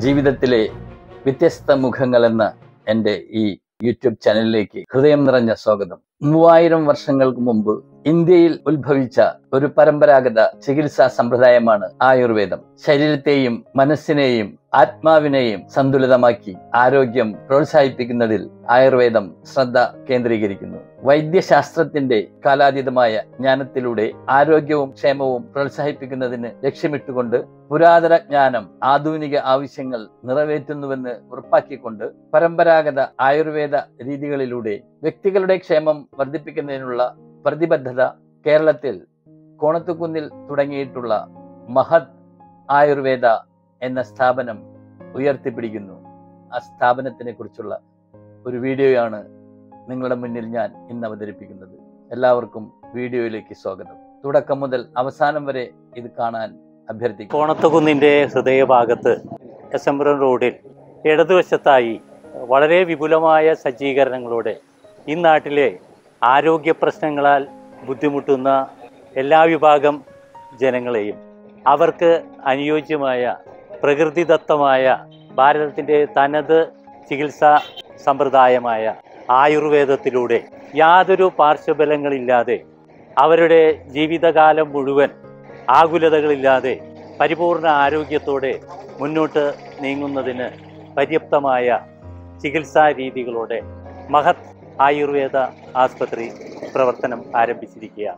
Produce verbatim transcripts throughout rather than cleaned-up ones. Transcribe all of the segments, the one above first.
ജീവിതത്തിലെ വ്യത്യസ്ത മുഖങ്ങളെന്ന എൻ്റെ ഈ യൂട്യൂബ് ചാനലിലേക്ക് ഹൃദയം നിറഞ്ഞ സ്വാഗതം. മൂവായിരം വർഷങ്ങൾക്ക് മുമ്പ് ഇന്ത്യയിൽ ഉത്ഭവിച്ച ഒരു പരമ്പരാഗത ചികിത്സാ സമ്പ്രദായമാണ് ആയുർവേദം. ശരീരത്തെയും മനസ്സിനെയും ആത്മാവിനെയും സന്തുലിതമാക്കി ആരോഗ്യം പ്രോത്സാഹിപ്പിക്കുന്നതിൽ ആയുർവേദം ശ്രദ്ധ കേന്ദ്രീകരിക്കുന്നു. വൈദ്യശാസ്ത്രത്തിന്റെ കാലാതീതമായ ജ്ഞാനത്തിലൂടെ ആരോഗ്യവും ക്ഷേമവും പ്രോത്സാഹിപ്പിക്കുന്നതിന് ലക്ഷ്യമിട്ടുകൊണ്ട് പുരാതന ജ്ഞാനം ആധുനിക ആവശ്യങ്ങൾ നിറവേറ്റുന്നുവെന്ന് ഉറപ്പാക്കിക്കൊണ്ട് പരമ്പരാഗത ആയുർവേദ രീതികളിലൂടെ വ്യക്തികളുടെ ക്ഷേമം വർദ്ധിപ്പിക്കുന്നതിനുള്ള പ്രതിബദ്ധത കേരളത്തിൽ കോണത്തുകുന്നിൽ തുടങ്ങിയിട്ടുള്ള മഹത് ആയുർവേദ എന്ന സ്ഥാപനം ഉയർത്തിപ്പിടിക്കുന്നു. ആ സ്ഥാപനത്തിനെ കുറിച്ചുള്ള ഒരു വീഡിയോയാണ് നിങ്ങളുടെ മുന്നിൽ ഞാൻ ഇന്ന് അവതരിപ്പിക്കുന്നത്. എല്ലാവർക്കും വീഡിയോയിലേക്ക് സ്വാഗതം. തുടക്കം മുതൽ അവസാനം വരെ ഇത് കാണാൻ അഭ്യർത്ഥിക്കുന്നു. കോണത്തുകുന്നിൻ്റെ ഹൃദയഭാഗത്ത് എസ് എം പുരം റോഡിൽ ഇടതുവശത്തായി വളരെ വിപുലമായ സജ്ജീകരണങ്ങളോടെ ഈ നാട്ടിലെ ആരോഗ്യ പ്രശ്നങ്ങളാൽ ബുദ്ധിമുട്ടുന്ന എല്ലാ വിഭാഗം ജനങ്ങളെയും അവർക്ക് അനുയോജ്യമായ പ്രകൃതിദത്തമായ ഭാരതത്തിൻ്റെ തനത് ചികിത്സാ സമ്പ്രദായമായ ആയുർവേദത്തിലൂടെ യാതൊരു പാർശ്വഫലങ്ങളില്ലാതെ അവരുടെ ജീവിതകാലം മുഴുവൻ ആകുലതകളില്ലാതെ പരിപൂർണ ആരോഗ്യത്തോടെ മുന്നോട്ട് നീങ്ങുന്നതിന് പര്യാപ്തമായ ചികിത്സാ രീതികളോടെ മഹത് ആയുർവേദ ആസ്പത്രി പ്രവർത്തനം ആരംഭിച്ചിരിക്കുകയാണ്.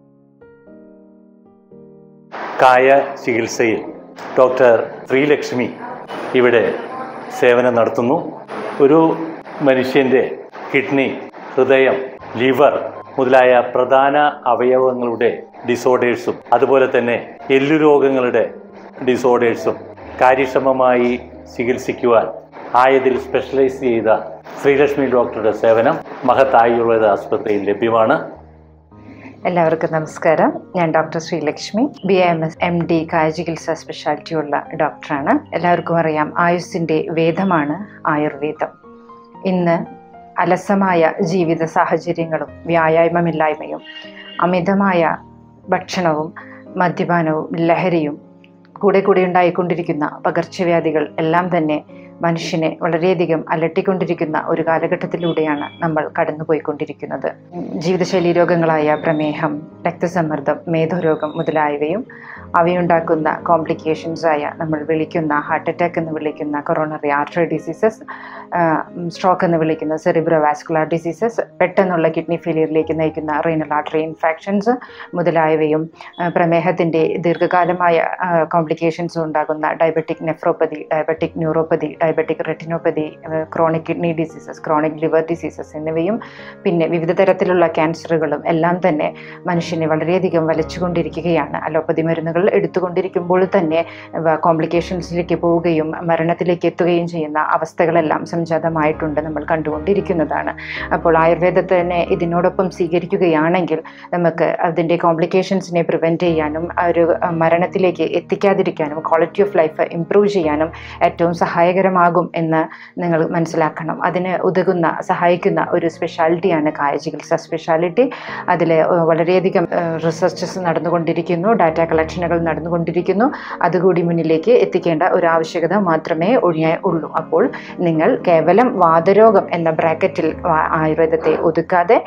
കായ ചികിത്സയിൽ ഡോക്ടർ ശ്രീലക്ഷ്മി ഇവിടെ സേവനം നടത്തുന്നു. ഒരു മനുഷ്യൻ്റെ കിഡ്നി, ഹൃദയം, ലിവർ മുതലായ പ്രധാന അവയവങ്ങളുടെ ഡിസോർഡേഴ്സും അതുപോലെ തന്നെ എല്ലുരോഗങ്ങളുടെ ഡിസോർഡേഴ്സും കാര്യക്ഷമമായി ചികിത്സിക്കുവാൻ ആയതിൽ സ്പെഷ്യലൈസ് ചെയ്ത ശ്രീലക്ഷ്മി ഡോക്ടറുടെ സേവനം മഹത് ആയുർവേദ ആസ്പത്രിയിൽ ലഭ്യമാണ്. എല്ലാവർക്കും നമസ്കാരം. ഞാൻ doctor Sreelakshmi, B M S M D കായ ചികിത്സാ സ്പെഷ്യാലിറ്റി ഉള്ള ഡോക്ടറാണ്. എല്ലാവർക്കും അറിയാം, ആയുസ്സിൻ്റെ വേദമാണ് ആയുർവേദം. ഇന്ന് അലസമായ ജീവിത സാഹചര്യങ്ങളും വ്യായാമമില്ലായ്മയും അമിതമായ ഭക്ഷണവും മദ്യപാനവും ലഹരിയും കൂടെ കൂടെ ഉണ്ടായിക്കൊണ്ടിരിക്കുന്ന പകർച്ചവ്യാധികൾ എല്ലാം തന്നെ മനുഷ്യനെ വളരെയധികം അലട്ടിക്കൊണ്ടിരിക്കുന്ന ഒരു കാലഘട്ടത്തിലൂടെയാണ് നമ്മൾ കടന്നുപോയിക്കൊണ്ടിരിക്കുന്നത്. ജീവിതശൈലി രോഗങ്ങളായ പ്രമേഹം, രക്തസമ്മർദ്ദം, മേധോരോഗം മുതലായവയും അവയുണ്ടാക്കുന്ന കോംപ്ലിക്കേഷൻസായ നമ്മൾ വിളിക്കുന്ന ഹാർട്ട് അറ്റാക്ക് എന്ന് വിളിക്കുന്ന കൊറോണറി ആർട്ടറി ഡിസീസസ്, സ്ട്രോക്ക് എന്ന് വിളിക്കുന്ന സെറിബ്രോ വാസ്കുലർ ഡിസീസസ്, പെട്ടെന്നുള്ള കിഡ്നി ഫെയിലിയറിലേക്ക് നയിക്കുന്ന റീനൽ ആർട്ടറി ഇൻഫെക്ഷൻസ് മുതലായവയും പ്രമേഹത്തിൻ്റെ ദീർഘകാലമായ കോംപ്ലിക്കേഷൻസ് ഉണ്ടാകുന്ന diabetic nephropathy, diabetic neuropathy, diabetic retinopathy, chronic kidney diseases, chronic liver diseases എന്നിവയും പിന്നെ വിവിധ തരത്തിലുള്ള ക്യാൻസറുകളും എല്ലാം തന്നെ മനുഷ്യനെ വളരെയധികം വലിച്ചുകൊണ്ടിരിക്കുകയാണ്. അലോപ്പതി മരുന്നുകൾ എടുത്തുകൊണ്ടിരിക്കുമ്പോൾ തന്നെ കോംപ്ലിക്കേഷൻസിലേക്ക് പോവുകയും മരണത്തിലേക്ക് എത്തുകയും ചെയ്യുന്ന അവസ്ഥകളെല്ലാം സംജാതമായിട്ടുണ്ട്, നമ്മൾ കണ്ടുകൊണ്ടിരിക്കുന്നതാണ്. അപ്പോൾ ആയുർവേദത്തിനെ ഇതിനോടൊപ്പം സ്വീകരിക്കുകയാണെങ്കിൽ നമുക്ക് അതിൻ്റെ കോംപ്ലിക്കേഷൻസിനെ പ്രിവെൻറ്റ് ചെയ്യാനും ഒരു മരണത്തിലേക്ക് എത്തിക്കാതിരിക്കാനും ക്വാളിറ്റി ഓഫ് ലൈഫ് ഇംപ്രൂവ് ചെയ്യാനും ഏറ്റവും സഹായകരമാകും എന്ന് നിങ്ങൾ മനസ്സിലാക്കണം. അതിന് ഉതകുന്ന സഹായിക്കുന്ന ഒരു സ്പെഷ്യാലിറ്റിയാണ് കായ ചികിത്സാ സ്പെഷ്യാലിറ്റി. അതിൽ വളരെയധികം റിസർച്ചസ് നടന്നുകൊണ്ടിരിക്കുന്നു, ഡാറ്റ കളക്ഷനുകൾ നടന്നുകൊണ്ടിരിക്കുന്നു. അതുകൂടി മുന്നിലേക്ക് എത്തിക്കേണ്ട ഒരു ആവശ്യകത മാത്രമേ ഉള്ളൂ. അപ്പോൾ നിങ്ങൾ കേവലം വാതരോഗം എന്ന ബ്രാക്കറ്റിൽ ആയുർവേദത്തെ ഒതുക്കാതെ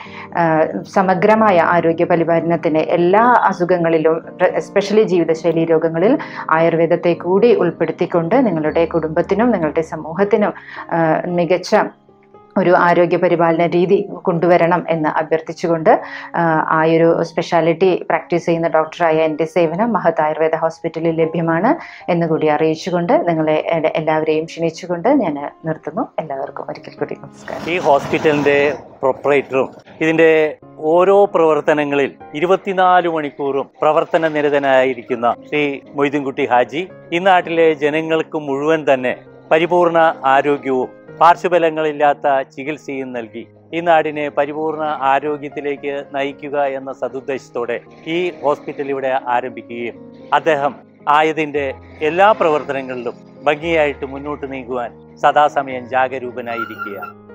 സമഗ്രമായ ആരോഗ്യ പരിപാലനത്തിന് എല്ലാ അസുഖങ്ങളിലും, എസ്പെഷ്യലി ജീവിതശൈലി രോഗങ്ങളിൽ ആയുർവേദത്തെ കൂടി ഉൾപ്പെടുത്തിക്കൊണ്ട് നിങ്ങളുടെ കുടുംബത്തിനും നിങ്ങളുടെ സമൂഹത്തിനും മികച്ച ഒരു ആരോഗ്യ പരിപാലന രീതി കൊണ്ടുവരണം എന്ന് അഭ്യർത്ഥിച്ചുകൊണ്ട് ആ ഒരു സ്പെഷ്യാലിറ്റി പ്രാക്ടീസ് ചെയ്യുന്ന ഡോക്ടറായ എൻ്റെ സേവനം മഹത് ആയുർവേദ ഹോസ്പിറ്റലിൽ ലഭ്യമാണ് എന്നുകൂടി അറിയിച്ചുകൊണ്ട് നിങ്ങളെ എല്ലാവരെയും ക്ഷണിച്ചുകൊണ്ട് ഞാൻ നിർത്തുന്നു. എല്ലാവർക്കും ഒരിക്കൽ കൂടി നമസ്കാരം. ഈ ഹോസ്പിറ്റലിൻ്റെ പ്രൊപ്പറേറ്ററും ഇതിൻ്റെ ഓരോ പ്രവർത്തനങ്ങളിൽ ഇരുപത്തിനാല് മണിക്കൂറും പ്രവർത്തന നിരതനായിരിക്കുന്ന ശ്രീ മൊയ്തീൻകുട്ടി ഹാജി ഈ നാട്ടിലെ ജനങ്ങൾക്ക് മുഴുവൻ തന്നെ പരിപൂർണ ആരോഗ്യവും പാർശ്വഫലങ്ങളില്ലാത്ത ചികിത്സയും നൽകി ഈ നാടിനെ പരിപൂർണ ആരോഗ്യത്തിലേക്ക് നയിക്കുക എന്ന സതുദ്ദേശത്തോടെ ഈ ഹോസ്പിറ്റൽ ഇവിടെ ആരംഭിക്കുകയും അദ്ദേഹം ആയതിൻ്റെ എല്ലാ പ്രവർത്തനങ്ങളിലും ഭംഗിയായിട്ട് മുന്നോട്ട് നീങ്ങുവാൻ സദാസമയം ജാഗരൂകനായിരിക്കുകയാണ്.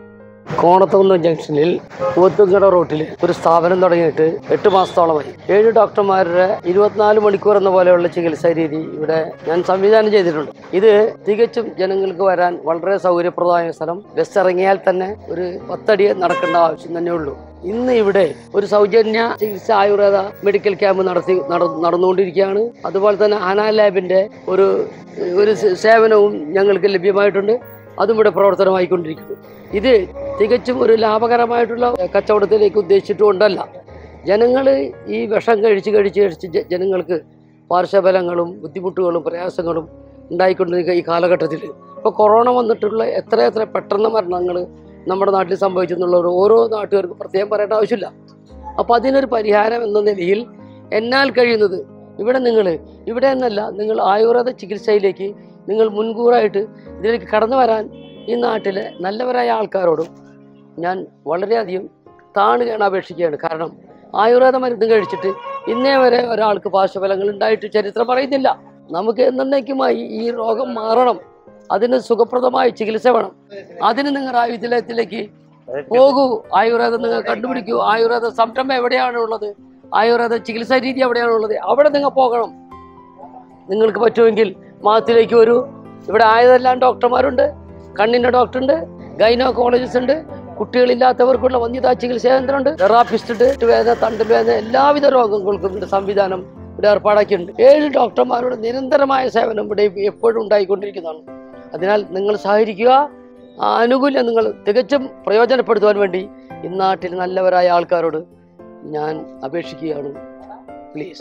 കോണത്തുകുന്ന് ജംഗ്ഷനിൽ പൂത്തുങ്കട റോട്ടിൽ ഒരു സ്ഥാപനം തുടങ്ങിയിട്ട് എട്ട് മാസത്തോളമായി. ഏഴ് ഡോക്ടർമാരുടെ ഇരുപത്തിനാല് മണിക്കൂർ എന്ന പോലെയുള്ള ചികിത്സാ രീതി ഇവിടെ ഞാൻ സംവിധാനം ചെയ്തിട്ടുണ്ട്. ഇത് തികച്ചും ജനങ്ങൾക്ക് വരാൻ വളരെ സൗകര്യപ്രദമായ സ്ഥലം. ബസ് ഇറങ്ങിയാൽ തന്നെ ഒരു പത്തടി നടക്കേണ്ട ആവശ്യം തന്നെ ഉള്ളൂ. ഇന്ന് ഇവിടെ ഒരു സൗജന്യ ചികിത്സ ആയുർവേദ മെഡിക്കൽ ക്യാമ്പ് നടത്തി നടന്നുകൊണ്ടിരിക്കുകയാണ്. അതുപോലെ തന്നെ ഹന ലാബിന്റെ ഒരു ഒരു സേവനവും ഞങ്ങൾക്ക് ലഭ്യമായിട്ടുണ്ട്. അതും ഇവിടെ പ്രവർത്തനമായിക്കൊണ്ടിരിക്കുന്നു. ഇത് തികച്ചും ഒരു ലാഭകരമായിട്ടുള്ള കച്ചവടത്തിലേക്ക് ഉദ്ദേശിച്ചിട്ടുകൊണ്ടല്ല. ജനങ്ങൾ ഈ വിഷം കഴിച്ച് കഴിച്ച് കഴിച്ച് ജനങ്ങൾക്ക് പാർശ്വഫലങ്ങളും ബുദ്ധിമുട്ടുകളും പ്രയാസങ്ങളും ഉണ്ടായിക്കൊണ്ടിരിക്കുക ഈ കാലഘട്ടത്തിൽ. ഇപ്പോൾ കൊറോണ വന്നിട്ടുള്ള എത്ര എത്ര പെട്ടെന്ന് മരണങ്ങൾ നമ്മുടെ നാട്ടിൽ സംഭവിച്ചെന്നുള്ള ഓരോ നാട്ടുകാർക്കും പ്രത്യേകം പറയേണ്ട ആവശ്യമില്ല. അപ്പോൾ അതിനൊരു പരിഹാരം എന്ന നിലയിൽ എന്നാൽ കഴിയുന്നത് ഇവിടെ നിങ്ങൾ ഇവിടെ എന്നല്ല നിങ്ങൾ ആയുർവേദ ചികിത്സയിലേക്ക് നിങ്ങൾ മുൻകൂറായിട്ട് ഇതിലേക്ക് കടന്നു വരാൻ ഈ നാട്ടിലെ നല്ലവരായ ആൾക്കാരോടും ഞാൻ വളരെയധികം താണുകയാണ് അപേക്ഷിക്കുകയാണ്. കാരണം ആയുർവേദ മരുന്ന് കഴിച്ചിട്ട് ഇന്നേ വരെ ഒരാൾക്ക് പാർശ്വഫലങ്ങൾ ഉണ്ടായിട്ട് ചരിത്രം പറയുന്നില്ല. നമുക്ക് എന്നേക്കുമായി ഈ രോഗം മാറണം, അതിന് സുഖപ്രദമായ ചികിത്സ വേണം. അതിന് നിങ്ങൾ ആയുർവേദത്തിലേക്ക് പോകൂ, ആയുർവേദം നിങ്ങൾ കണ്ടുപിടിക്കൂ. ആയുർവേദ സംരംഭം എവിടെയാണ് ഉള്ളത്, ആയുർവേദ ചികിത്സാ രീതി എവിടെയാണുള്ളത്, അവിടെ നിങ്ങൾ പോകണം. നിങ്ങൾക്ക് പറ്റുമെങ്കിൽ മാസത്തിലേക്ക് വരൂ. ഇവിടെ ആയതെല്ലാം ഡോക്ടർമാരുണ്ട്, കണ്ണിൻ്റെ ഡോക്ടറുണ്ട്, ഗൈനോക്കോളജിസ്റ്റ് ഉണ്ട്, കുട്ടികളില്ലാത്തവർക്കുള്ള വന്ധ്യതാ ചികിത്സാ കേന്ദ്രമുണ്ട്, തെറാപ്പിസ്റ്റ് ഉണ്ട്, വേദന തണ്ടൽ വേദന എല്ലാവിധ രോഗങ്ങൾക്കും ഇവിടെ സംവിധാനം ഇവിടെ ഏർപ്പാടാക്കിയിട്ടുണ്ട്. ഏഴ് ഡോക്ടർമാരുടെ നിരന്തരമായ സേവനം ഇവിടെ എപ്പോഴും ഉണ്ടായിക്കൊണ്ടിരിക്കുന്നതാണ്. അതിനാൽ നിങ്ങൾ സഹകരിക്കുക. ആ ആനുകൂല്യം നിങ്ങൾ തികച്ചും പ്രയോജനപ്പെടുത്തുവാൻ വേണ്ടി ഇന്നാട്ടിൽ നല്ലവരായ ആൾക്കാരോട് ഞാൻ അപേക്ഷിക്കുകയാണ്. പ്ലീസ്.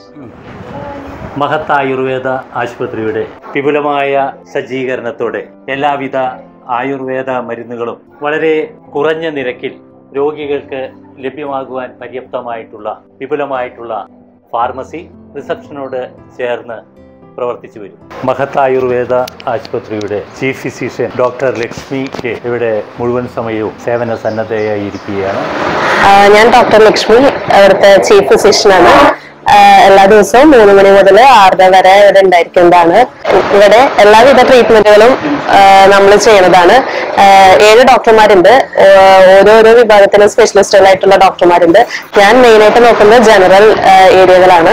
മഹത്ത് ആയുർവേദ ആശുപത്രിയുടെ വിപുലമായ സജ്ജീകരണത്തോടെ എല്ലാവിധ ആയുർവേദ മരുന്നുകളും വളരെ കുറഞ്ഞ നിരക്കിൽ രോഗികൾക്ക് ലഭ്യമാകുവാൻ പര്യാപ്തമായിട്ടുള്ള വിപുലമായിട്ടുള്ള ഫാർമസി റിസപ്ഷനോട് ചേർന്ന് പ്രവർത്തിച്ചു വരും. മഹത്ത് ആയുർവേദ ആശുപത്രിയുടെ chief physician doctor Lakshmi K ഇവിടെ മുഴുവൻ സമയവും സേവന സന്നദ്ധയായിരിക്കുകയാണ്. ഞാൻ ഡോക്ടർ ലക്ഷ്മി, അവിടുത്തെ ചീഫ് ഫിസിഷ്യനാണ്. എല്ലാ ദിവസവും മൂന്ന് മണി മുതൽ ആറര വരെ ഇവിടെ ഉണ്ടായിരിക്കുന്നതാണ്. ഇവിടെ എല്ലാവിധ ട്രീറ്റ്മെന്റുകളും നമ്മൾ ചെയ്യുന്നതാണ്. ഏഴ് ഡോക്ടർമാരുണ്ട്, ഓരോരോ വിഭാഗത്തിലും സ്പെഷ്യലിസ്റ്റുകളായിട്ടുള്ള ഡോക്ടർമാരുണ്ട്. ഞാൻ മെയിനായിട്ട് നോക്കുന്നത് ജനറൽ ഏരിയകളാണ്.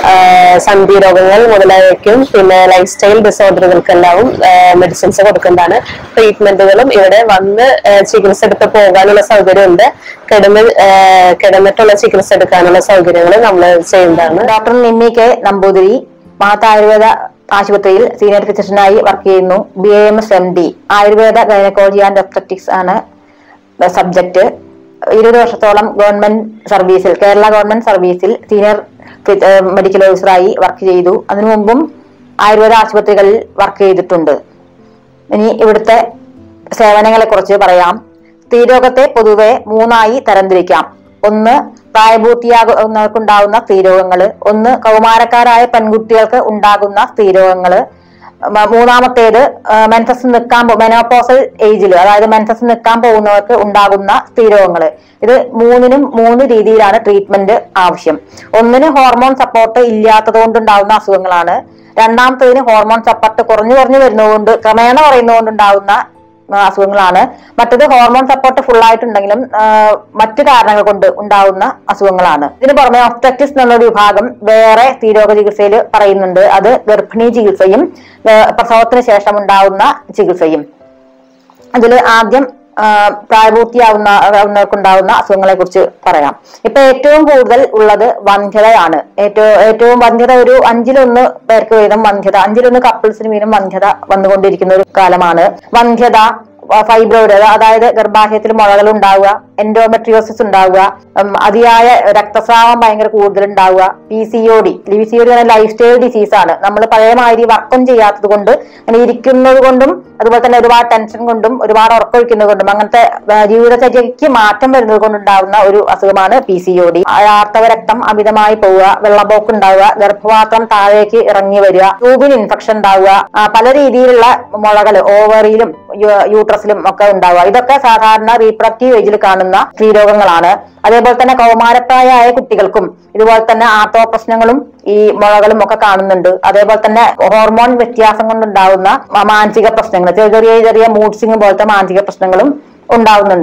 സന്ധി രോഗങ്ങൾ മുതലായവയ്ക്കും പിന്നെ ലൈഫ് സ്റ്റൈൽ ഡിസോർഡറുകൾക്കെല്ലാം മെഡിസിൻസ് കൊടുക്കുന്നതാണ്. ട്രീറ്റ്മെന്റുകളും ഇവിടെ വന്ന് ചികിത്സ എടുത്ത് പോകാനുള്ള സൗകര്യമുണ്ട്. കിടന്ന് കിടന്നിട്ടുള്ള ചികിത്സ എടുക്കാനുള്ള സൗകര്യങ്ങൾ നമ്മൾ ചെയ്യുന്നതാണ്. ഡോക്ടർ നിമ്മി കെ നമ്പൂതിരി മഹത്ത് ആയുർവേദ ആശുപത്രിയിൽ സീനിയർ ഫിസിഷ്യനായി വർക്ക് ചെയ്യുന്നു. B A M S M D Ayurveda gynaecology and obstetrics ആണ് സബ്ജക്ട്. ഇരുപത് വർഷത്തോളം ഗവൺമെന്റ് സർവീസിൽ കേരള ഗവൺമെന്റ് സർവീസിൽ സീനിയർ മെഡിക്കൽ ഓഫീസറായി വർക്ക് ചെയ്തു. അതിനു മുമ്പും ആയുർവേദ ആശുപത്രികളിൽ വർക്ക് ചെയ്തിട്ടുണ്ട്. ഇനി ഇവിടുത്തെ സേവനങ്ങളെ കുറിച്ച് പറയാം. സ്ത്രീരോഗത്തെ പൊതുവെ മൂന്നായി തരംതിരിക്കാം. ഒന്ന് പ്രായപൂർത്തിയാകുന്നവർക്കുണ്ടാകുന്ന സ്ത്രീരോഗങ്ങള്, ഒന്ന് കൗമാരക്കാരായ പെൺകുട്ടികൾക്ക് ഉണ്ടാകുന്ന സ്ത്രീരോഗങ്ങള്, മൂന്നാമത്തേത് മെൻസസ് നിൽക്കാൻ മെനോപോസൽ ഏജിൽ അതായത് മെൻസസ് നിൽക്കാൻ പോകുന്നവർക്ക് ഉണ്ടാകുന്ന സ്ത്രീരോഗങ്ങള്. ഇത് മൂന്നിനും മൂന്ന് രീതിയിലാണ് ട്രീറ്റ്മെന്റ് ആവശ്യം. ഒന്നിന് ഹോർമോൺ സപ്പോർട്ട് ഇല്ലാത്തത് കൊണ്ടുണ്ടാകുന്ന അസുഖങ്ങളാണ്. രണ്ടാമത്തേതിന് ഹോർമോൺ സപ്പോർട്ട് കുറഞ്ഞു കുറഞ്ഞു വരുന്നതുകൊണ്ട് ക്രമേണ കുറയുന്നതുകൊണ്ടുണ്ടാകുന്ന അസുഖങ്ങളാണ്. മറ്റത് ഹോർമോൺ സപ്പോർട്ട് ഫുൾ ആയിട്ടുണ്ടെങ്കിലും മറ്റു കാരണങ്ങൾ കൊണ്ട് ഉണ്ടാവുന്ന അസുഖങ്ങളാണ്. ഇതിന് പുറമെ ഒബ്സ്റ്ററ്റിക്സ് എന്നുള്ള വിഭാഗം വേറെ സ്ത്രീരോഗ ചികിത്സയിൽ പറയുന്നുണ്ട്. അത് ഗർഭിണി ചികിത്സയും പ്രസവത്തിന് ശേഷം ഉണ്ടാവുന്ന ചികിത്സയും. അതിൽ ആദ്യം പ്രായപൂർത്തിയാവുന്നവർക്കുണ്ടാവുന്ന അസുഖങ്ങളെ കുറിച്ച് പറയാം. ഇപ്പൊ ഏറ്റവും കൂടുതൽ ഉള്ളത് വന്ധ്യതയാണ്. ഏറ്റവും ഏറ്റവും വന്ധ്യത ഒരു അഞ്ചിലൊന്ന് പേർക്ക് വീതം വന്ധ്യത, അഞ്ചിലൊന്ന് കപ്പിൾസിന് വീതം വന്ധ്യത വന്നുകൊണ്ടിരിക്കുന്ന ഒരു കാലമാണ്. വന്ധ്യത, ഫൈബ്രോയിഡ് അതായത് ഗർഭാശയത്തിൽ മുഴകൾ ഉണ്ടാവുക, എൻഡോമെട്രിയോസിസ് ഉണ്ടാവുക, അതിയായ രക്തസ്രാവം ഭയങ്കര കൂടുതൽ ഉണ്ടാവുക, P C O D P C O D lifestyle disease ആണ്. നമ്മൾ പഴയമാതിരി വർക്കം ചെയ്യാത്തത് കൊണ്ട് അങ്ങനെ ഇരിക്കുന്നത് കൊണ്ടും അതുപോലെ തന്നെ ഒരുപാട് ടെൻഷൻ കൊണ്ടും ഒരുപാട് ഉറക്കൊഴിക്കുന്നത് കൊണ്ടും അങ്ങനത്തെ ജീവിതചര്യയ്ക്ക് മാറ്റം വരുന്നത് കൊണ്ടുണ്ടാവുന്ന ഒരു അസുഖമാണ് പി സി ഒ ഡി. ആർത്തവ രക്തം അമിതമായി പോവുക, വെള്ളപ്പോക്ക് ഉണ്ടാവുക, ഗർഭപാത്രം താഴേക്ക് ഇറങ്ങി വരിക, ട്യൂബിന് ഇൻഫെക്ഷൻ ഉണ്ടാവുക, പല രീതിയിലുള്ള മുഴകൾ ഓവറിയിലും യൂട്രസിലും ഒക്കെ ഉണ്ടാവുക. ഇതൊക്കെ സാധാരണ റീപ്രൊഡക്റ്റീവ് ഏജിൽ കാണുന്ന സ്ത്രീരോഗങ്ങളാണ്. അതേപോലെ തന്നെ കൗമാരപ്രായമായ കുട്ടികൾക്കും ഇതുപോലെ തന്നെ ആർത്തവ പ്രശ്നങ്ങളും ഈ മുഴകളും ഒക്കെ കാണുന്നുണ്ട്. അതേപോലെ തന്നെ ഹോർമോൺ വ്യത്യാസം കൊണ്ടുണ്ടാവുന്ന മാനസിക പ്രശ്നങ്ങൾ, ചെറിയ ചെറിയ മൂഡ് സ്വിംഗ് പോലത്തെ മാനസിക പ്രശ്നങ്ങളും ഉണ്ടാവുന്നുണ്ട്.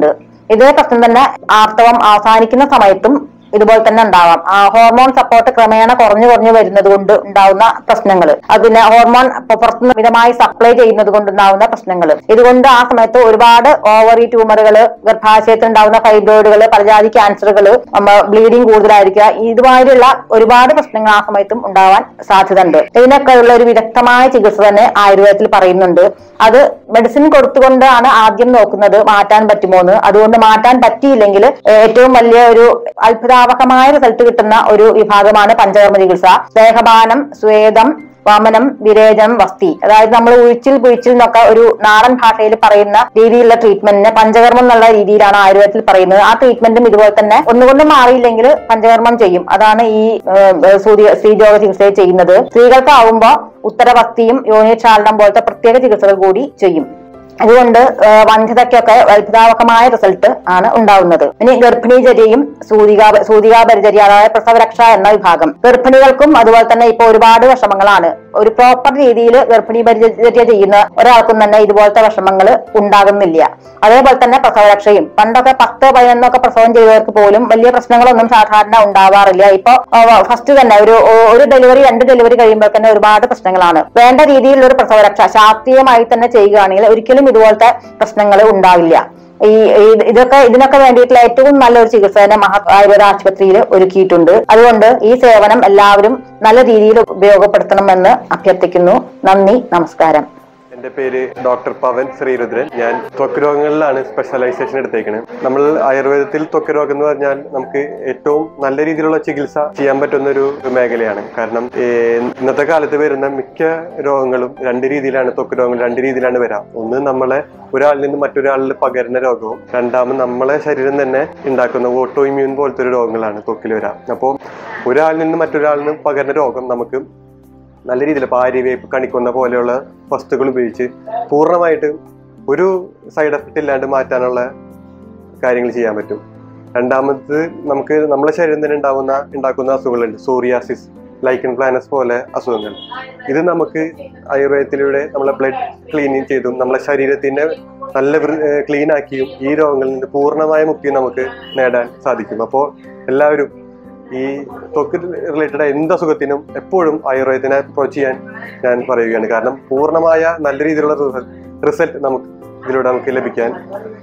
ഇതേ പ്രശ്നം തന്നെ ആർത്തവം അവസാനിക്കുന്ന സമയത്തും ഇതുപോലെ തന്നെ ഉണ്ടാവാം. ഹോർമോൺ സപ്പോർട്ട് ക്രമേണ കുറഞ്ഞു കുറഞ്ഞു വരുന്നത് കൊണ്ട് ഉണ്ടാവുന്ന പ്രശ്നങ്ങൾ, അതിന് ഹോർമോൺ പുറത്തുനിന്ന് മിതമായി സപ്ലൈ ചെയ്യുന്നത് കൊണ്ട് ഉണ്ടാവുന്ന പ്രശ്നങ്ങൾ, ഇതുകൊണ്ട് ആ സമയത്ത് ഒരുപാട് ഓവറി ട്യൂമറുകൾ, ഗർഭാശയത്തിൽ ഉണ്ടാവുന്ന ഫൈബ്രോയിഡുകൾ, പലജാതി ക്യാൻസറുകൾ, ബ്ലീഡിങ് കൂടുതലായിരിക്കുക, ഇതുമാതിരിയുള്ള ഒരുപാട് പ്രശ്നങ്ങൾ ആ സമയത്തും ഉണ്ടാവാൻ സാധ്യത ഉണ്ട്. ഇതിനൊക്കെ ഉള്ള ഒരു വിദഗ്ധമായ ചികിത്സ തന്നെ ആയുർവേദത്തിൽ പറയുന്നുണ്ട്. അത് മെഡിസിൻ കൊടുത്തുകൊണ്ടാണ് ആദ്യം നോക്കുന്നത് മാറ്റാൻ പറ്റുമോ എന്ന്. അതുകൊണ്ട് മാറ്റാൻ പറ്റിയില്ലെങ്കിൽ ഏറ്റവും വലിയ ഒരു അത്ഭുതാവഹമായ റിസൾട്ട് കിട്ടുന്ന ഒരു വിഭാഗമാണ് പഞ്ചകർമ്മ ചികിത്സ. ദേഹപാനം, സ്വേദം, വമനം, വിരേചനം, വസ്തി, അതായത് നമ്മൾ ഉഴിച്ചിൽ പിഴിച്ചിൽ എന്നൊക്കെ ഒരു നാടൻ ഭാഷയിൽ പറയുന്ന രീതിയിലുള്ള ട്രീറ്റ്മെന്റിന് പഞ്ചകർമ്മം എന്നുള്ള രീതിയിലാണ് ആയുർവേദത്തിൽ പറയുന്നത്. ആ ട്രീറ്റ്മെന്റും ഇതുപോലെ തന്നെ ഒന്നുകൊണ്ട് മാറിയില്ലെങ്കിൽ പഞ്ചകർമ്മം ചെയ്യും. അതാണ് ഈ സ്ത്രീരോഗ ചികിത്സയിൽ ചെയ്യുന്നത്. സ്ത്രീകൾക്കാവുമ്പോ ഉത്തരവസ്തിയും യോനിക്ഷാലനം പോലത്തെ പ്രത്യേക ചികിത്സകൾ കൂടി ചെയ്യും. അതുകൊണ്ട് വന്ധ്യതയ്ക്കൊക്കെ അത്ഭുതാവഹമായ റിസൾട്ട് ആണ് ഉണ്ടാവുന്നത്. ഇനി ഗർഭിണീചര്യയും സൂതികാ സൂതികാപരിചര്യ, അതായത് പ്രസവരക്ഷ എന്ന വിഭാഗം. ഗർഭിണികൾക്കും അതുപോലെ തന്നെ ഇപ്പൊ ഒരുപാട് വിഷമങ്ങളാണ്. ഒരു പ്രോപ്പർ രീതിയിൽ ഗർഭിണി പരിചര്യ ചെയ്യുന്ന ഒരാൾക്കും തന്നെ ഇതുപോലത്തെ വിഷമങ്ങൾ ഉണ്ടാകുന്നില്ല. അതേപോലെ തന്നെ പ്രസവരക്ഷയും, പണ്ടൊക്കെ പത്ത് പതിനൊന്നൊക്കെ പ്രസവം ചെയ്തവർക്ക് പോലും വലിയ പ്രശ്നങ്ങളൊന്നും സാധാരണ ഉണ്ടാവാറില്ല. ഇപ്പൊ ഫസ്റ്റ് തന്നെ ഒരു ഒരു ഡെലിവറി രണ്ട് ഡെലിവറി കഴിയുമ്പോൾ തന്നെ ഒരുപാട് പ്രശ്നങ്ങളാണ്. വേണ്ട രീതിയിലുള്ള ഒരു പ്രസവരക്ഷ ശാസ്ത്രീയമായി തന്നെ ചെയ്യുകയാണെങ്കിൽ ഒരിക്കലും ഇതുപോലത്തെ പ്രശ്നങ്ങൾ ഉണ്ടാവില്ല. ഈ ഇതൊക്കെ ഇതിനൊക്കെ വേണ്ടിയിട്ടുള്ള ഏറ്റവും നല്ലൊരു ചികിത്സ തന്നെ മഹത് ആയുർവേദ ആശുപത്രിയിൽ ഒരുക്കിയിട്ടുണ്ട്. അതുകൊണ്ട് ഈ സേവനം എല്ലാവരും നല്ല രീതിയിൽ ഉപയോഗപ്പെടുത്തണമെന്ന് അഭ്യർത്ഥിക്കുന്നു. നന്ദി, നമസ്കാരം. എൻ്റെ പേര് ഡോക്ടർ പവൻ ശ്രീരുദ്രൻ. ഞാൻ ത്വക്ക് രോഗങ്ങളിലാണ് സ്പെഷ്യലൈസേഷൻ എടുത്തേക്കുന്നത്. നമ്മൾ ആയുർവേദത്തിൽ ത്വക്ക് രോഗം എന്ന് പറഞ്ഞാൽ നമുക്ക് ഏറ്റവും നല്ല രീതിയിലുള്ള ചികിത്സ ചെയ്യാൻ പറ്റുന്ന ഒരു മേഖലയാണ്. കാരണം ഇന്നത്തെ കാലത്ത് വരുന്ന മിക്ക രോഗങ്ങളും രണ്ട് രീതിയിലാണ്, ത്വക്ക് രോഗങ്ങൾ രണ്ട് രീതിയിലാണ് വരാം. ഒന്ന് നമ്മളെ ഒരാളിൽ നിന്ന് മറ്റൊരാളിൽ പകരുന്ന രോഗവും, രണ്ടാമത് നമ്മളെ ശരീരം തന്നെ ഉണ്ടാക്കുന്ന ഓട്ടോ ഇമ്മ്യൂൺ പോലത്തെ ഒരു രോഗങ്ങളാണ് ത്വക്കിൽ വരാം. അപ്പോൾ ഒരാളിൽ നിന്ന് മറ്റൊരാളിൽ പകരുന്ന രോഗം നമുക്ക് നല്ല രീതിയിൽ പാരിവേപ്പ്, കണിക്കൊന്ന പോലെയുള്ള വസ്തുക്കൾ ഉപയോഗിച്ച് പൂർണ്ണമായിട്ട് ഒരു സൈഡ് എഫക്റ്റ് ഇല്ലാണ്ട് മാറ്റാനുള്ള കാര്യങ്ങൾ ചെയ്യാൻ പറ്റും. രണ്ടാമത് നമുക്ക് നമ്മളെ ശരീരം തന്നെ ഉണ്ടാകുന്ന ഉണ്ടാക്കുന്ന അസുഖങ്ങളുണ്ട്. സോറിയാസിസ്, ലൈക്കൻ പ്ലാനസ് പോലെ അസുഖങ്ങൾ. ഇത് നമുക്ക് ആയുർവേദത്തിലൂടെ നമ്മളെ ബ്ലഡ് ക്ലീനിങ് ചെയ്തും നമ്മളെ ശരീരത്തിനെ നല്ല ക്ലീൻ ആക്കിയും ഈ രോഗങ്ങളിൽ നിന്ന് പൂർണ്ണമായ മുക്തി നമുക്ക് നേടാൻ സാധിക്കും. അപ്പോൾ എല്ലാവരും ഈ ത്വക്ക് റിലേറ്റഡ് എന്ത് അസുഖത്തിനും എപ്പോഴും ആയുർവേദത്തിനെ അപ്രോച്ച് ചെയ്യാൻ ഞാൻ പറയുകയാണ്. കാരണം പൂർണ്ണമായ നല്ല രീതിയിലുള്ള റിസൾട്ട് നമുക്ക് ഇതിലൂടെ നമുക്ക് ലഭിക്കാൻ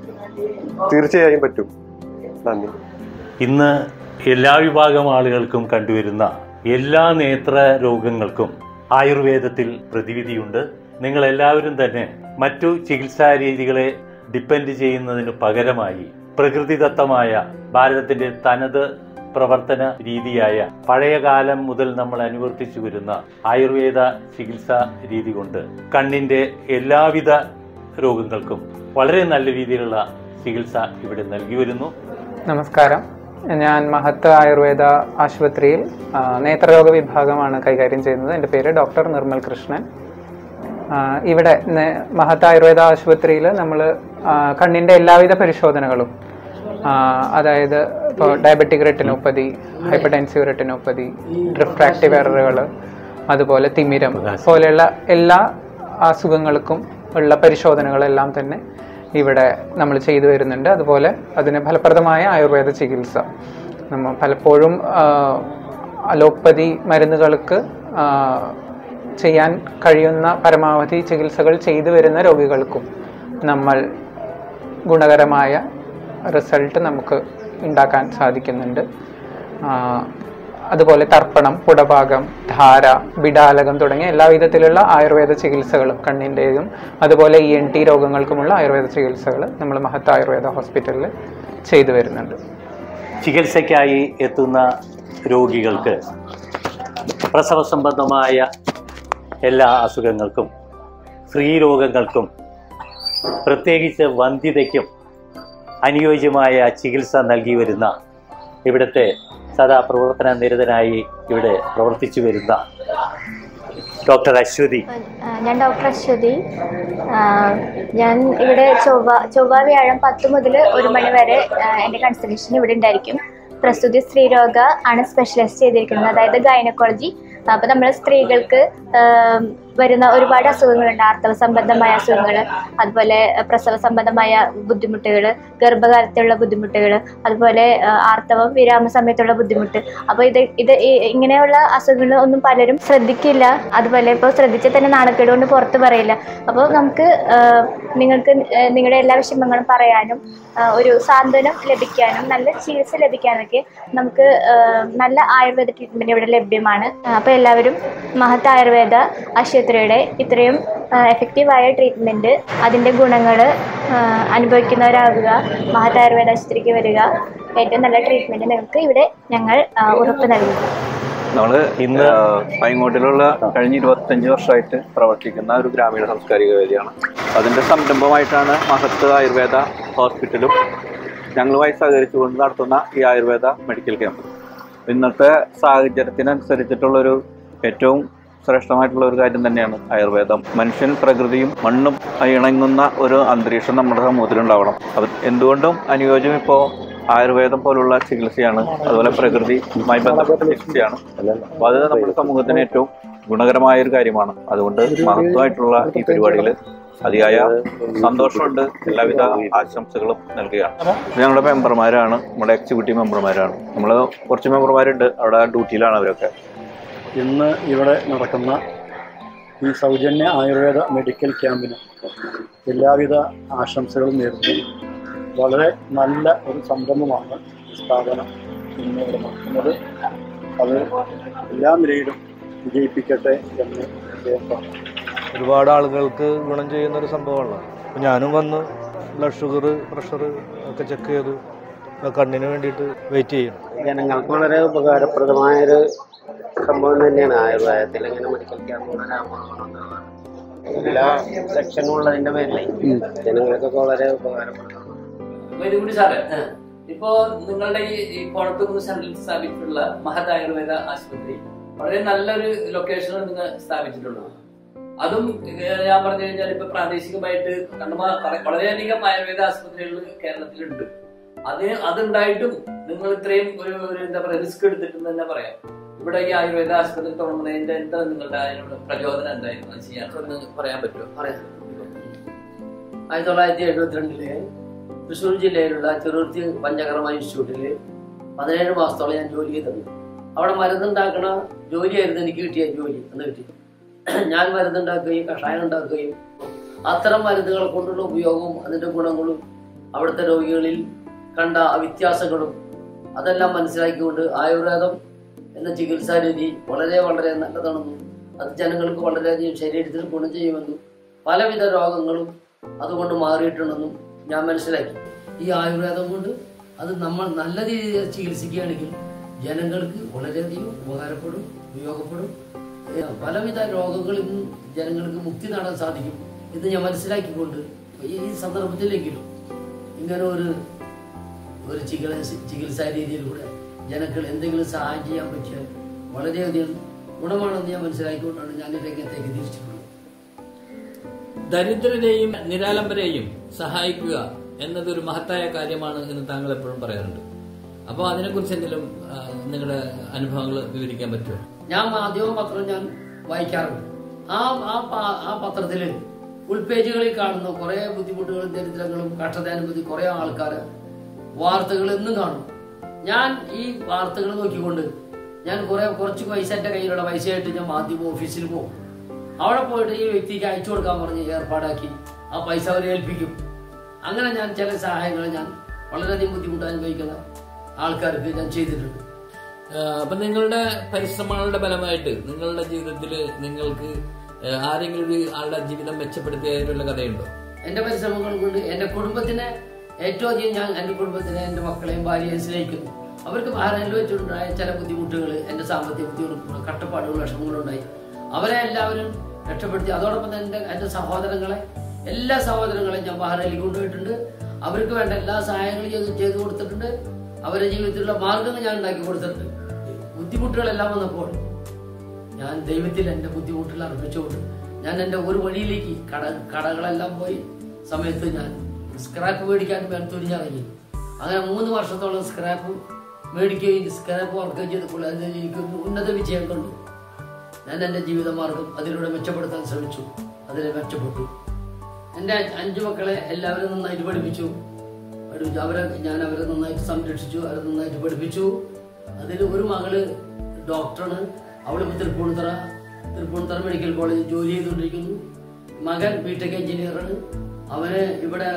തീർച്ചയായും പറ്റും. നന്ദി. ഇന്ന് എല്ലാ വിഭാഗം ആളുകൾക്കും കണ്ടുവരുന്ന എല്ലാ നേത്ര രോഗങ്ങൾക്കും ആയുർവേദത്തിൽ പ്രതിവിധിയുണ്ട്. നിങ്ങൾ എല്ലാവരും തന്നെ മറ്റു ചികിത്സാ രീതികളെ ഡിപ്പെൻഡ് ചെയ്യുന്നതിന് പകരമായി പ്രകൃതിദത്തമായ ഭാരതത്തിന്റെ തനത് പ്രവർത്തന രീതിയായ പഴയകാലം മുതൽ നമ്മൾ അനുവർത്തിച്ചു വരുന്ന ആയുർവേദ ചികിത്സാ രീതി കൊണ്ട് കണ്ണിന്റെ എല്ലാവിധ രോഗങ്ങൾക്കും വളരെ നല്ല രീതിയിലുള്ള ചികിത്സ ഇവിടെ നൽകി വരുന്നു. നമസ്കാരം. ഞാൻ മഹത്ത് ആയുർവേദ ആശുപത്രിയിൽ നേത്രരോഗ വിഭാഗമാണ് കൈകാര്യം ചെയ്യുന്നത്. എൻ്റെ പേര് ഡോക്ടർ നിർമ്മൽ കൃഷ്ണൻ. ഇവിടെ മഹത്ത് ആയുർവേദ ആശുപത്രിയിൽ നമ്മൾ കണ്ണിൻ്റെ എല്ലാവിധ പരിശോധനകളും, അതായത് ഇപ്പോൾ diabetic retinopathy, hypertensive retinopathy, refractive എററുകൾ, അതുപോലെ തിമിരം പോലെയുള്ള എല്ലാ അസുഖങ്ങൾക്കും ഉള്ള പരിശോധനകളെല്ലാം തന്നെ ഇവിടെ നമ്മൾ ചെയ്തു വരുന്നുണ്ട്. അതുപോലെ അതിന് ഫലപ്രദമായ ആയുർവേദ ചികിത്സ നമ്മൾ പലപ്പോഴും അലോപ്പതി മരുന്നുകൾക്ക് ചെയ്യാൻ കഴിയുന്ന പരമാവധി ചികിത്സകൾ ചെയ്തു വരുന്ന രോഗികൾക്കും നമ്മൾ ഗുണകരമായ റിസൾട്ട് നമുക്ക് ഉണ്ടാക്കാൻ സാധിക്കുന്നുണ്ട്. അതുപോലെ തർപ്പണം, പുടഭാഗം, ധാര, ബിഡാലകം തുടങ്ങിയ എല്ലാ വിധത്തിലുള്ള ആയുർവേദ ചികിത്സകളും കണ്ണിൻ്റെയും അതുപോലെ ഇ എൻ ടി രോഗങ്ങൾക്കുമുള്ള ആയുർവേദ ചികിത്സകൾ നമ്മൾ മഹത്ത് ആയുർവേദ ഹോസ്പിറ്റലിൽ ചെയ്തു വരുന്നുണ്ട്. ചികിത്സയ്ക്കായി എത്തുന്ന രോഗികൾക്ക് പ്രസവ സംബന്ധമായ എല്ലാ അസുഖങ്ങൾക്കും സ്ത്രീരോഗങ്ങൾക്കും പ്രത്യേകിച്ച് വന്ധ്യതയ്ക്കും അനുയോജ്യമായ ചികിത്സ നൽകി വരുന്ന ഇവിടുത്തെ സദാ പ്രവർത്തന നിരതനായി ഇവിടെ പ്രവർത്തിച്ചു വരുന്ന ഡോക്ടർ അശ്വതി. ഞാൻ ഡോക്ടർ അശ്വതി. ഞാൻ ഇവിടെ ചൊവ്വ ചൊവ്വ വ്യാഴം പത്ത് മുതൽ ഒരു മണി വരെ എൻ്റെ കൺസൾട്ടേഷൻ ഇവിടെ ഉണ്ടായിരിക്കും. പ്രസ്തുതി സ്ത്രീരോഗ ആണ് സ്പെഷ്യലൈസ് ചെയ്തിരിക്കുന്നത്, അതായത് ഗൈനക്കോളജി. അപ്പോൾ നമ്മൾ സ്ത്രീകൾക്ക് വരുന്ന ഒരുപാട് അസുഖങ്ങളുണ്ട്. ആർത്തവ സംബന്ധമായ അസുഖങ്ങൾ, അതുപോലെ പ്രസവ സംബന്ധമായ ബുദ്ധിമുട്ടുകൾ, ഗർഭകാലത്തുള്ള ബുദ്ധിമുട്ടുകൾ, അതുപോലെ ആർത്തവം വിരാമ സമയത്തുള്ള ബുദ്ധിമുട്ട്. അപ്പോൾ ഇത് ഇത് ഇങ്ങനെയുള്ള അസുഖങ്ങൾ ഒന്നും പലരും ശ്രദ്ധിക്കില്ല. അതുപോലെ ഇപ്പോൾ ശ്രദ്ധിച്ചാൽ തന്നെ നാണക്കേട് കൊണ്ട് പുറത്ത് പറയില്ല. അപ്പോൾ നമുക്ക് നിങ്ങൾക്ക് നിങ്ങളുടെ എല്ലാ വിഷമങ്ങളും പറയാനും ഒരു സാന്ത്വനം ലഭിക്കാനും നല്ല ചികിത്സ ലഭിക്കാനൊക്കെ നമുക്ക് നല്ല ആയുർവേദ ട്രീറ്റ്മെൻറ്റ് ഇവിടെ ലഭ്യമാണ്. അപ്പോൾ എല്ലാവരും മഹത്ത് ആയുർവേദ ആശുപത്രിയുടെ ഇത്രയും എഫക്റ്റീവായ ട്രീറ്റ്മെൻറ്റ്, അതിൻ്റെ ഗുണങ്ങൾ അനുഭവിക്കുന്നവരാകുക. മഹത്ത് ആയുർവേദ ആശുപത്രിക്ക് വരിക. ഏറ്റവും നല്ല ട്രീറ്റ്മെൻറ്റ് നിങ്ങൾക്ക് ഇവിടെ ഞങ്ങൾ ഉറപ്പ് നൽകുന്നു. നമ്മൾ ഇന്ന് പൈങ്ങോട്ടിലുള്ള കഴിഞ്ഞ ഇരുപത്തഞ്ച് വർഷമായിട്ട് പ്രവർത്തിക്കുന്ന ഒരു ഗ്രാമീണ സാംസ്കാരിക വേദിയാണ്. അതിൻ്റെ സംരംഭമായിട്ടാണ് മഹത്ത് ആയുർവേദ ഹോസ്പിറ്റലും ഞങ്ങളുമായി സഹകരിച്ചുകൊണ്ട് നടത്തുന്ന ഈ ആയുർവേദ മെഡിക്കൽ ക്യാമ്പ്. ഇന്നത്തെ സാഹചര്യത്തിനനുസരിച്ചിട്ടുള്ളൊരു ഏറ്റവും ശ്രേഷ്ഠമായിട്ടുള്ള ഒരു കാര്യം തന്നെയാണ് ആയുർവേദം. മനുഷ്യൻ പ്രകൃതിയും മണ്ണും ഇണങ്ങുന്ന ഒരു അന്തരീക്ഷം നമ്മുടെ സമൂഹത്തിലുണ്ടാവണം. അത് എന്തുകൊണ്ടും അനുയോജ്യം ഇപ്പോൾ ആയുർവേദം പോലുള്ള ചികിത്സയാണ്, അതുപോലെ പ്രകൃതിയുമായി ബന്ധപ്പെട്ട ചികിത്സയാണ്. അപ്പോൾ അത് നമ്മുടെ സമൂഹത്തിന് ഏറ്റവും ഗുണകരമായ ഒരു കാര്യമാണ്. അതുകൊണ്ട് മഹത്വമായിട്ടുള്ള ഈ പരിപാടിയിൽ അതിയായ സന്തോഷമുണ്ട്. എല്ലാവിധ ആശംസകളും നൽകുകയാണ്. ഞങ്ങളുടെ മെമ്പർമാരാണ്, നമ്മുടെ എക്സിക്യൂട്ടീവ് മെമ്പർമാരാണ്. നമ്മൾ കുറച്ച് മെമ്പർമാരുണ്ട്, അവിടെ ഡ്യൂട്ടിയിലാണ് അവരൊക്കെ. ഇന്ന് ഇവിടെ നടക്കുന്ന ഈ സൗജന്യ ആയുർവേദ മെഡിക്കൽ ക്യാമ്പിന് എല്ലാവിധ ആശംസകളും നേരുന്നു. വളരെ നല്ല ഒരു സംരംഭമാണ് ഈ സ്ഥാപനം ഇന്ന് ഇവിടെ നടത്തുന്നത്. അത് എല്ലാ നിലയിലും വിജയിപ്പിക്കട്ടെ എന്ന് അദ്ദേഹം ഒരുപാട് ആളുകൾക്ക് ഗുണം ചെയ്യുന്നൊരു സംഭവമാണ്. അപ്പോൾ ഞാനും വന്ന് ബ്ലഡ് ഷുഗർ, പ്രഷർ ഒക്കെ ചെക്ക് ചെയ്തു കണ്ണിന് വേണ്ടിയിട്ട് വെയിറ്റ് ചെയ്യും. ജനങ്ങൾക്ക് വളരെ ഉപകാരപ്രദമായൊരു സംഭവം തന്നെയാണ് ആയുർവേദത്തിൽ ഇങ്ങനെ മെഡിക്കൽ ക്യാമ്പ് എല്ലാ സെക്ഷനും ഉള്ളതിൻ്റെ പേരിൽ ജനങ്ങൾക്കൊക്കെ വളരെ ഉപകാരപ്രദമാണ്. സാറേ, ഇപ്പോ നിങ്ങളുടെ ഈ കോണത്തുകുന്ന് സെന്ററിൽ സ്ഥാപിച്ചിട്ടുള്ള മഹത് ആയുർവേദ ആശുപത്രി വളരെ നല്ലൊരു ലൊക്കേഷനിൽ നിങ്ങൾ സ്ഥാപിച്ചിട്ടുള്ളത്. അതും ഞാൻ പറഞ്ഞു കഴിഞ്ഞാൽ ഇപ്പൊ പ്രാദേശികമായിട്ട് വളരെയധികം ആയുർവേദ ആശുപത്രികൾ കേരളത്തിലുണ്ട്. അതിന് അതുണ്ടായിട്ടും നിങ്ങൾ ഇത്രയും ഒരു എന്താ പറയാ റിസ്ക് എടുത്തിട്ടെന്ന് തന്നെ പറയാം. ഇവിടെ ഈ ആയുർവേദ ആശുപത്രി തുടങ്ങുന്നതിന്റെ എന്താ നിങ്ങളുടെ അതിനുള്ള പ്രചോദനം എന്തായിരുന്നു ചെയ്യാൻ പറയാൻ പറ്റുമോ? പറയാം. ആയിരത്തി തൊള്ളായിരത്തി എഴുപത്തിരണ്ടില് തൃശ്ശൂർ ജില്ലയിലുള്ള ചെറുത്തി പഞ്ചകർമ്മ ഇൻസ്റ്റിറ്റ്യൂട്ടിൽ പതിനേഴ് മാസത്തോളം ഞാൻ ജോലി ചെയ്തിട്ടുണ്ട്. അവിടെ മരുന്നുണ്ടാക്കണ ജോലിയായിരുന്നു എനിക്ക് കിട്ടിയ ജോലി എന്ന് കിട്ടി. ഞാൻ മരുന്നുണ്ടാക്കുകയും കഷായം ഉണ്ടാക്കുകയും അത്തരം മരുന്നുകളെ കൊണ്ടുള്ള ഉപയോഗവും അതിൻ്റെ ഗുണങ്ങളും അവിടുത്തെ രോഗികളിൽ കണ്ട വ്യത്യാസങ്ങളും അതെല്ലാം മനസ്സിലാക്കിക്കൊണ്ട് ആയുർവേദം എന്ന ചികിത്സാ രീതി വളരെ വളരെ നല്ലതാണെന്നും അത് ജനങ്ങൾക്ക് വളരെയധികം ശരീരത്തിന് ഗുണം ചെയ്യുമെന്നും പലവിധ രോഗങ്ങളും അതുകൊണ്ട് മാറിയിട്ടുണ്ടെന്നും ഞാൻ മനസ്സിലാക്കി. ഈ ആയുർവേദം കൊണ്ട് അത് നമ്മൾ നല്ല രീതിയിൽ ചികിത്സിക്കുകയാണെങ്കിൽ ജനങ്ങൾക്ക് വളരെയധികം ഉപകാരപ്പെടും, ഉപയോഗപ്പെടും. പലവിധ രോഗങ്ങളിൽ നിന്നും ജനങ്ങൾക്ക് മുക്തി നേടാൻ സാധിക്കും എന്ന് ഞാൻ മനസ്സിലാക്കിക്കൊണ്ട് ഈ സന്ദർഭത്തിലെങ്കിലും ഇങ്ങനെ ഒരു ഒരു ചികിത്സ ചികിത്സാ രീതിയിലൂടെ ജനങ്ങൾ എന്തെങ്കിലും സഹായം ചെയ്യാൻ പറ്റിയാൽ വളരെയധികം ഗുണമാണെന്ന് ഞാൻ മനസ്സിലാക്കിക്കൊണ്ടാണ് ഞാൻ രംഗത്തേക്ക് തിരിച്ചിട്ടുള്ളത്. ദരിദ്രരെയും നിരാലംബരെയും സഹായിക്കുക എന്നതൊരു മഹത്തായ കാര്യമാണ് എന്ന് താങ്കൾ എപ്പോഴും പറയാറുണ്ട്. അപ്പോൾ അതിനെക്കുറിച്ച് എന്തെങ്കിലും നിങ്ങളുടെ അനുഭവങ്ങൾ വിവരിക്കാൻ പറ്റുമോ? ഞാൻ മാധ്യമ പത്രം ഞാൻ വായിക്കാറുണ്ട്. ആ ആ പത്രത്തിൽ ഉൾപേജുകളിൽ കാണുന്ന കുറെ ബുദ്ധിമുട്ടുകളും ദരിദ്രങ്ങളും കഷ്ടതയനുഭൂതി കുറെ ആൾക്കാർ വാർത്തകൾ എന്നും കാണും. ഞാൻ ഈ വാർത്തകൾ നോക്കിക്കൊണ്ട് ഞാൻ കുറെ കുറച്ച് പൈസ എൻ്റെ കയ്യിലുള്ള പൈസയായിട്ട് ഞാൻ മാധ്യമ ഓഫീസിൽ പോകും. അവിടെ പോയിട്ട് ഈ വ്യക്തിക്ക് അയച്ചു കൊടുക്കാൻ പറഞ്ഞ് ഏർപ്പാടാക്കി ആ പൈസ അവരെ ഏൽപ്പിക്കും. അങ്ങനെ ഞാൻ ചില സഹായങ്ങൾ ഞാൻ വളരെയധികം ബുദ്ധിമുട്ട് അനുഭവിക്കുന്ന ആൾക്കാർക്ക് ഞാൻ ചെയ്തിട്ടുണ്ട്. അപ്പൊ നിങ്ങളുടെ പരിശ്രമങ്ങളുടെ ഫലമായിട്ട് നിങ്ങളുടെ ജീവിതത്തിൽ നിങ്ങൾക്ക് ആരെങ്കിലും ഒരു ആളുടെ ജീവിതം മെച്ചപ്പെടുത്തിയതിനുള്ള കഥയുണ്ടോ? എന്റെ പരിശ്രമങ്ങൾ കൊണ്ട് എന്റെ കുടുംബത്തിനെ ഏറ്റവും അധികം ഞാൻ എന്റെ കുടുംബത്തിനെ എന്റെ മക്കളെയും ഭാര്യയെയും സ്നേഹിക്കുന്നു. അവർക്ക് ഭാരതയിൽ വെച്ചുണ്ടായ ചില ബുദ്ധിമുട്ടുകൾ, എന്റെ സാമ്പത്തിക ബുദ്ധിമുട്ടുകൾ, കഷ്ടപ്പാടുകൾ, വിഷമങ്ങളുണ്ടായി. അവരെ എല്ലാവരും രക്ഷപ്പെടുത്തി. അതോടൊപ്പം തന്നെ എന്റെ സഹോദരങ്ങളെ എല്ലാ സഹോദരങ്ങളെയും ഞാൻ ബഹ്റൈനിൽ കൊണ്ടുപോയിട്ടുണ്ട്. അവർക്ക് വേണ്ട എല്ലാ സഹായങ്ങളും ചെയ്ത് ചെയ്തു കൊടുത്തിട്ടുണ്ട്. അവരുടെ ജീവിതത്തിലുള്ള മാർഗങ്ങൾ ഞാൻ ഉണ്ടാക്കി കൊടുത്തിട്ടുണ്ട്. ബുദ്ധിമുട്ടുകളെല്ലാം വന്നപ്പോൾ ഞാൻ ദൈവത്തിൽ എൻ്റെ ബുദ്ധിമുട്ടുകൾ അർപ്പിച്ചുകൊണ്ട് ഞാൻ എൻ്റെ ഒരു വഴിയിലേക്ക് കട കടകളെല്ലാം പോയി സമയത്ത് ഞാൻ സ്ക്രാപ്പ് മേടിക്കാൻ വേണ്ടി തുനിഞ്ഞിറങ്ങി. അങ്ങനെ മൂന്ന് വർഷത്തോളം സ്ക്രാപ്പ് മേടിക്കുകയും സ്ക്രാപ്പ് വർക്കുകയും ചെയ്തപ്പോൾ അതിൽ എനിക്ക് ഉന്നത വിജയം കണ്ടു. ഞാൻ എൻ്റെ ജീവിതമാർഗം അതിലൂടെ മെച്ചപ്പെടുത്താൻ ശ്രമിച്ചു. അതിലെ മെച്ചപ്പെട്ടു. എൻ്റെ അഞ്ചു മക്കളെ എല്ലാവരും നന്നായിട്ട് പഠിപ്പിച്ചു. പഠിപ്പിച്ചു അവരെ ഞാൻ അവരെ നന്നായിട്ട് സംരക്ഷിച്ചു, അവരെ നന്നായിട്ട് പഠിപ്പിച്ചു. അതിൽ ഒരു മകള് ഡോക്ടറാണ്. അവളിപ്പോൾ തൃപ്പൂണിത്തറ തൃപ്പൂണിത്തറ മെഡിക്കൽ കോളേജിൽ ജോലി ചെയ്തുകൊണ്ടിരിക്കുന്നു. മകൻ ബിടെക് എഞ്ചിനീയറാണ്. അവന് ഇവിടെ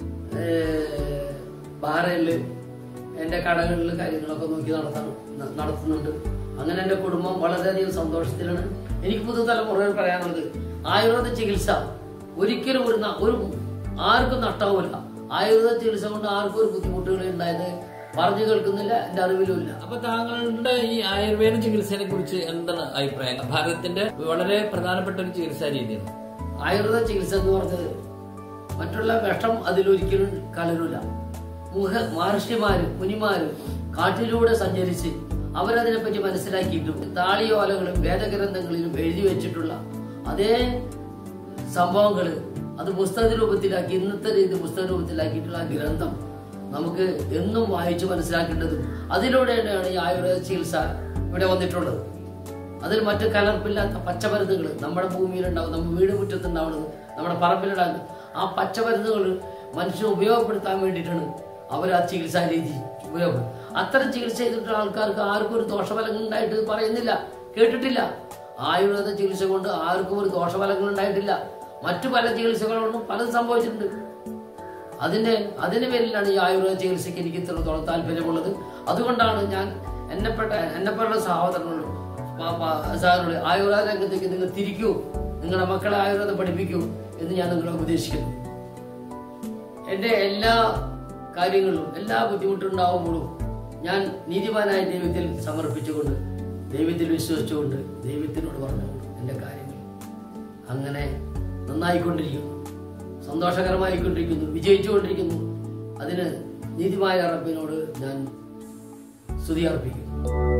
ബാറയിൽ എൻ്റെ കടകളിൽ കാര്യങ്ങളൊക്കെ നോക്കി നടത്താൻ നടത്തുന്നുണ്ട്. അങ്ങനെ എൻ്റെ കുടുംബം വളരെയധികം സന്തോഷത്തിലാണ്. എനിക്ക് പുതുതലമുറയിൽ പറയാനുള്ളത്, ആയുർവേദ ചികിത്സ ഒരിക്കലും ഒരു ഒരു ആർക്കും നഷ്ടവുമില്ല. ആയുർവേദ ചികിത്സ കൊണ്ട് ആർക്കും ഒരു ബുദ്ധിമുട്ടുകൾ ഉണ്ടായത് പറഞ്ഞു കേൾക്കുന്നില്ല, എൻ്റെ അറിവിലുമില്ല. അപ്പൊ താങ്കളുടെ ഈ ആയുർവേദ ചികിത്സയെ കുറിച്ച് എന്താണ് അഭിപ്രായം? ഭാരതത്തിന്റെ വളരെ പ്രധാനപ്പെട്ട ഒരു ചികിത്സാ രീതിയാണ് ആയുർവേദ ചികിത്സ എന്ന് പറഞ്ഞത്. മറ്റുള്ള വിഷം അതിലൊരിക്കലും കലരില്ല. മുഖ മഹർഷിമാരും മുനിമാരും കാട്ടിലൂടെ സഞ്ചരിച്ച് അവരതിനെപ്പറ്റി മനസ്സിലാക്കിയിട്ടും താളിയോലകളും വേദഗ്രന്ഥങ്ങളിലും എഴുതി വെച്ചിട്ടുള്ള അതേ സംഭവങ്ങൾ അത് പുസ്തക രൂപത്തിലാക്കി ഇന്നത്തെ രീതി പുസ്തക രൂപത്തിലാക്കിയിട്ടുള്ള ആ ഗ്രന്ഥം നമുക്ക് എന്നും വായിച്ച് മനസ്സിലാക്കേണ്ടതും അതിലൂടെ തന്നെയാണ് ഈ ആയുർവേദ ചികിത്സ ഇവിടെ വന്നിട്ടുള്ളത്. അതിൽ മറ്റു കലർപ്പില്ലാത്ത പച്ചമരുന്നുകൾ നമ്മുടെ ഭൂമിയിലുണ്ടാവും, നമ്മുടെ വീട് മുറ്റത്തുണ്ടാവുന്നത്, നമ്മുടെ പറമ്പിലുണ്ടാകുന്നത്. ആ പച്ചമരുന്നുകൾ മനുഷ്യന് ഉപയോഗപ്പെടുത്താൻ വേണ്ടിയിട്ടാണ് അവർ ആ ചികിത്സാ രീതി ഉപയോഗപ്പെടും. അത്തരം ചികിത്സ ചെയ്തിട്ടുള്ള ആൾക്കാർക്ക് ആർക്കും ഒരു ദോഷഫലങ്ങൾ ഉണ്ടായിട്ട് പറയുന്നില്ല, കേട്ടിട്ടില്ല. ആയുർവേദ ചികിത്സ കൊണ്ട് ആർക്കും ഒരു ദോഷഫലങ്ങൾ ഉണ്ടായിട്ടില്ല. മറ്റു പല ചികിത്സകളോടും പലതും സംഭവിച്ചിട്ടുണ്ട്. അതിന്റെ അതിന് പേരിലാണ് ഈ ആയുർവേദ ചികിത്സയ്ക്ക് എനിക്ക് ഇത്രത്തോളം താല്പര്യമുള്ളത്. അതുകൊണ്ടാണ് ഞാൻ എന്നെപ്പെട്ട എന്നെപ്പോലുള്ള സഹോദരനോട് സാറിനോട് ആയുർവേദ രംഗത്തേക്ക് നിങ്ങൾ തിരിക്കൂ, നിങ്ങളുടെ മക്കളെ ആയുർവേദം പഠിപ്പിക്കൂ എന്ന് ഞാൻ നിങ്ങളെ ഉപദേശിക്കുന്നു. എൻ്റെ എല്ലാ കാര്യങ്ങളിലും എല്ലാ ബുദ്ധിമുട്ടുണ്ടാവുമ്പോഴും ഞാൻ നീതിമാനായ ദൈവത്തിൽ സമർപ്പിച്ചുകൊണ്ട് ദൈവത്തിൽ വിശ്വസിച്ചുകൊണ്ട് ദൈവത്തിനോട് പറഞ്ഞുകൊണ്ട് എൻ്റെ കാര്യങ്ങൾ അങ്ങനെ നന്നായിക്കൊണ്ടിരിക്കുന്നു, സന്തോഷകരമായിക്കൊണ്ടിരിക്കുന്നു, വിജയിച്ചുകൊണ്ടിരിക്കുന്നു. അതിന് നീതിമായ റബ്ബിനോട് ഞാൻ സ്തുതി അർപ്പിക്കുന്നു.